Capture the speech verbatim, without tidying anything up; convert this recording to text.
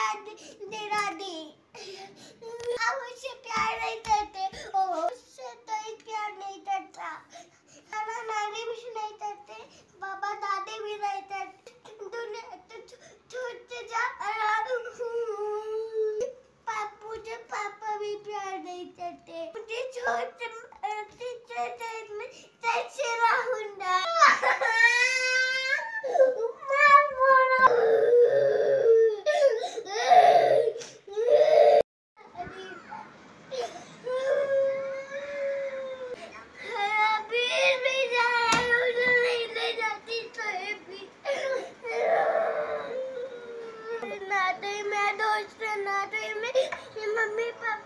तेरा दी हम उससे प्यार नहीं करते, उससे तो प्यार नहीं करता, नाना नानी भी नहीं करते, बाबा दादी भी नहीं करते, छोटे जा पापू जो पापा भी प्यार नहीं करते, मुझे छोटे में कैसे रहूंगा। ना तो मैं दोस्त, ना तो मैं मम्मी पापा